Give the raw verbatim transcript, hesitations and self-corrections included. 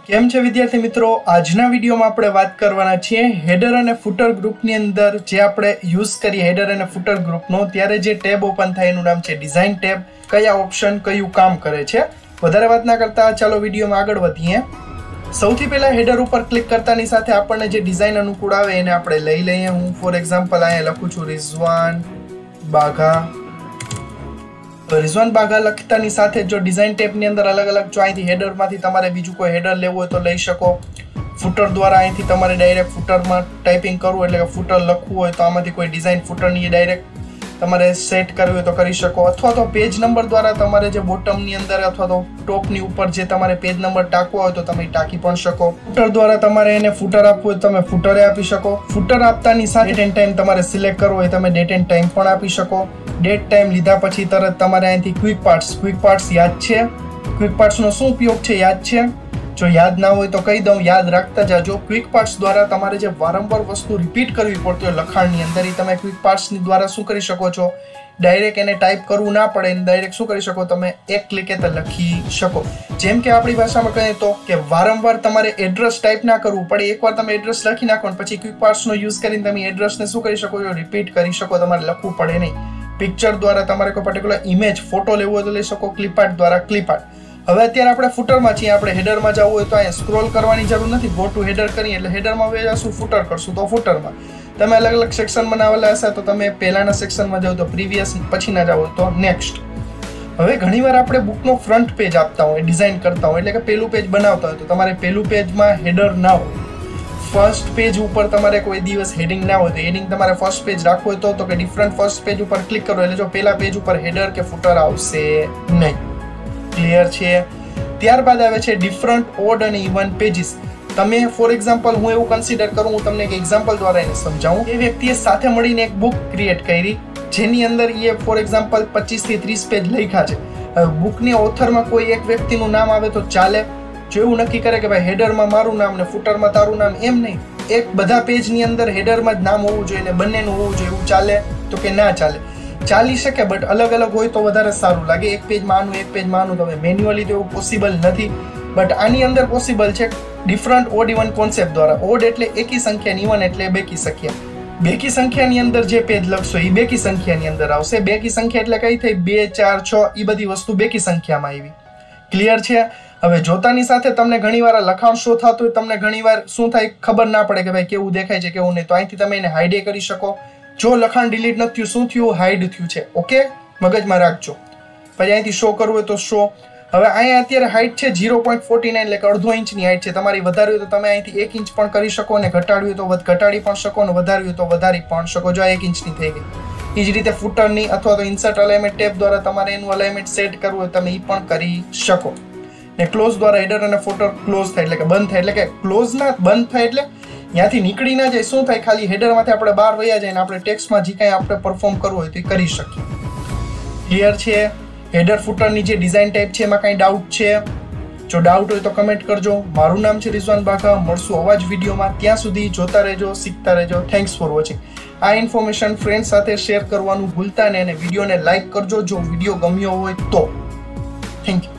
કેમ છે વિદ્યાર્થી મિત્રો, આજના વિડીયોમાં આપણે વાત કરવાના છીએ હેડર અને ફૂટર ગ્રુપની અંદર જે આપણે યુઝ કરીએ હેડર અને ફૂટર ગ્રુપનો ત્યારે જે ટેબ ઓપન થાય એનું નામ છે ડિઝાઇન ટેબ. કયા ઓપ્શન કયું કામ કરે છે. વધારે વાત ના કરતા ચાલો વિડીયોમાં આગળ વધીએ. સૌથી પહેલા હેડર ઉપર ક્લિક કરતાની સાથે આપણને જે ડિઝાઇન અનુકૂળ આવે એને આપણે લઈ લઈએ. હું ફોર એક્ઝામ્પલ અહીંયા લખું છું રિઝવાન બાઘા. તો રિઝવાન બાઘા લખતાની સાથે જો ડિઝાઇન ટેબની અંદર અલગ અલગ જો અહીંથી હેડરમાંથી તમારે બીજું કોઈ હેડર લેવું હોય તો લઈ શકો. ફૂટર દ્વારા અહીંથી તમારે ડાયરેક્ટ ફૂટરમાં ટાઈપિંગ કરવું એટલે કે ફૂટર લખવું હોય તો આમાંથી કોઈ ડિઝાઇન ફૂટરની ડાયરેક્ટ તમારે સેટ કરવી હોય તો કરી શકો. અથવા તો પેજ નંબર દ્વારા તમારે જે બોટમની અંદર અથવા તો ટોપની ઉપર જે તમારે પેજ નંબર ટાંકવો હોય તો તમે ટાંકી પણ શકો. ફૂટર દ્વારા તમારે એને ફૂટર આપવું હોય તો તમે ફૂટરે આપી શકો. ફૂટર આપતાની સાથે ડેટ એન્ડ ટાઈમ તમારે સિલેક્ટ કરવો હોય તમે ડેટ એન્ડ ટાઈમ પણ આપી શકો. ડેટ ટાઈમ લીધા પછી તરત તમારે અહીંથી ક્વિક પાર્ટ્સ ક્વિક પાર્ટ્સ યાદ છે? ક્વિક પાર્ટ્સનો શું ઉપયોગ છે યાદ છે? જો યાદ ના હોય તો કહી દઉં, યાદ રાખતા જાજો. ક્વિક પાર્ટ્સ દ્વારા તમારે જે વારંવાર વસ્તુ રિપીટ કરવી પડતી હોય લખાણની અંદર એ તમે ક્વિક પાર્ટ્સની દ્વારા શું કરી શકો છો, ડાયરેક્ટ એને ટાઈપ કરવું ના પડે એને ડાયરેક્ટ શું કરી શકો તમે એક ક્લિકે તે લખી શકો. જેમ કે આપણી ભાષામાં કહીએ તો કે વારંવાર તમારે એડ્રેસ ટાઈપ ના કરવું પડે, એકવાર તમે એડ્રેસ લખી નાખો ને પછી ક્વિક પાર્ટ્સનો યુઝ કરીને તમે એડ્રેસને શું કરી શકો છો, રિપીટ કરી શકો. તમારે લખવું પડે નહીં. પિક્ચર દ્વારા તમારે કોઈ પર્ટિક્યુલર ઇમેજ ફોટો લેવો હોય તો લઈ શકો. ક્લિપઆર્ટ દ્વારા ક્લિપઆર્ટ. હવે અત્યારે આપણે ફૂટરમાં છીએ, આપણે હેડરમાં જવું હોય તો અહીંયા સ્ક્રોલ કરવાની જરૂર નથી. ગો ટુ હેડર કરીએ એટલે હેડરમાં વહી જશું, ફૂટર કરશું તો ફૂટરમાં. તમે અલગ અલગ સેક્શન બનાવેલા હશે તો તમે પહેલાના સેક્શનમાં જાઓ તો પ્રીવિયસ, પછીના જાઓ તો નેક્સ્ટ. હવે ઘણીવાર આપણે બુકનો ફ્રન્ટ પેજ આપતા હોય, ડિઝાઇન કરતા હોય એટલે કે પહેલું પેજ બનાવતા હોય તો તમારે પહેલું પેજમાં હેડર ના હોય. ફર્સ્ટ પેજ ઉપર તમારે કોઈ દિવસ હેડિંગ ના હોય તો હેડિંગ તમારે ફર્સ્ટ પેજ રાખવું હોય તો તો કે ડિફરન્ટ ફર્સ્ટ પેજ ઉપર ક્લિક કરો એટલે જો પહેલા પેજ ઉપર હેડર કે ફૂટર આવશે નહીં. ક્લિયર છે? ત્યારબાદ આવે છે ડિફરન્ટ ઓડ અને ઇવન પેજીસ. તમે ફોર એક્ઝામ્પલ હું એવું કન્સિડર કરું, હું તમને એક એક્ઝામ્પલ દ્વારા એને સમજાવું. એ વ્યક્તિએ સાથે મળીને એક બુક ક્રિએટ કરી જેની અંદર એ ફોર એક્ઝામ્પલ પચીસ થી ત્રીસ પેજ લખ્યા છે. હવે બુકની ઓથરમાં કોઈ એક વ્યક્તિનું નામ આવે તો ચાલે? જો એવું નક્કી કરે કે ભાઈ હેડરમાં મારું નામ ને ફૂટરમાં તારું નામ, એમ નહીં, એક બધા પેજની અંદર હેડરમાં જ નામ હોવું જોઈએ ને બંનેનું હોવું જોઈએ, એવું ચાલે? તો કે ના ચાલે. ચાલી શકે બટ અલગ અલગ હોય તો વધારે સારું લાગે. એક પેજમાં આનું એક પેજમાં આનું તમે મેન્યુઅલી તો એવું પોસિબલ નથી, બટ આની અંદર પોસિબલ છે ડિફરન્ટ ઓડ ઇવન કોન્સેપ્ટ દ્વારા. ઓડ એટલે એકી સંખ્યા, ઇવન એટલે બેકી સંખ્યા. બેકી સંખ્યાની અંદર જે પેજ લખશો એ બેકી સંખ્યાની અંદર આવશે. બેકી સંખ્યા એટલે કઈ થઈ? બે, ચાર, છ, એ બધી વસ્તુ બેકી સંખ્યામાં આવી. ક્લિયર છે? હવે જોતાની સાથે તમને ઘણીવાર લખાણ શો થતું હોય, તમને ઘણીવાર શું થાય ખબર ના પડે કે ભાઈ કેવું દેખાય છે કેવું નહીં, તો અહીંથી તમે એને હાઈડ કરી શકો. જો લખાણ ડિલીટ નથી થયું, શું થયું? હાઈડ થયું છે. ઓકે, મગજમાં રાખજો. પછી અહીંથી શો કરવું હોય તો શો. હવે અહીંયા અત્યારે હાઈટ છે ઝીરો પોઈન્ટ ફોર્ટી નાઇન એટલે કે અડધો ઇંચની હાઈટ છે. તમારી વધારવી હોય તો તમે અહીંથી એક ઇંચ પણ કરી શકો અને ઘટાડવી હોય તો ઘટાડી પણ શકો અને વધારવી હોય તો વધારી પણ શકો. જો આ એક ઇંચની થઈ ગઈ. એ જ રીતે ફૂટરની અથવા તો ઇન્સર્ટ અલાઇનમેન્ટ ટેબ દ્વારા તમારે એનું અલાઇનમેન્ટ સેટ કરવું હોય તમે એ પણ કરી શકો. ને ક્લોઝ દ્વારા હેડર અને ફૂટર ક્લોઝ થાય એટલે કે બંધ થાય, એટલે કે ક્લોઝ ના બંધ થાય એટલે ત્યાંથી નીકળી ના જાય. શું થાય? ખાલી હેડરમાંથી આપણે બહાર વયા જાય ને આપણે ટેક્સ્ટમાં જે કાંઈ આપણે પરફોર્મ કરવું હોય તો એ કરી શકીએ. ક્લિયર છે? હેડર ફૂટરની જે ડિઝાઇન ટાઈપ છે એમાં કાંઈ ડાઉટ છે? જો ડાઉટ હોય તો કમેન્ટ કરજો. મારું નામ છે રિઝવાન બાઘા. મળશું આવા જ વિડીયોમાં. ત્યાં સુધી જોતા રહેજો, શીખતા રહેજો. Thanks for watching. આ ઇન્ફોર્મેશન ફ્રેન્ડ સાથે શેર કરવાનું ભૂલતા નહીં અને વિડીયોને લાઇક કરજો જો વિડીયો ગમ્યો હોય તો. Thank you.